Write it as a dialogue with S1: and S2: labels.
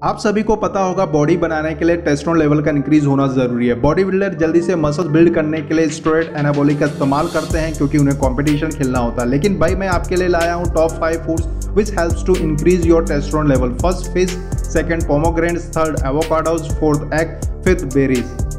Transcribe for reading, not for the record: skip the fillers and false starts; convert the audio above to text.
S1: आप सभी को पता होगा बॉडी बनाने के लिए टेस्टोस्टेरोन लेवल का इंक्रीज होना जरूरी है। बॉडी बिल्डर जल्दी से मसल बिल्ड करने के लिए स्टेरॉयड एनाबॉलिक का इस्तेमाल करते हैं क्योंकि उन्हें कंपटीशन खेलना होता है। लेकिन भाई मैं आपके लिए लाया हूँ top 5 foods which helps to increase your testosterone level. First fish, second pomegranates, third avocados, fourth egg, fifth berries.